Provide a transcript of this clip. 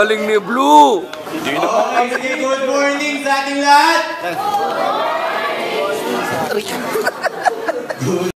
Galing ni Blue! Okay, good morning sa ating lahat!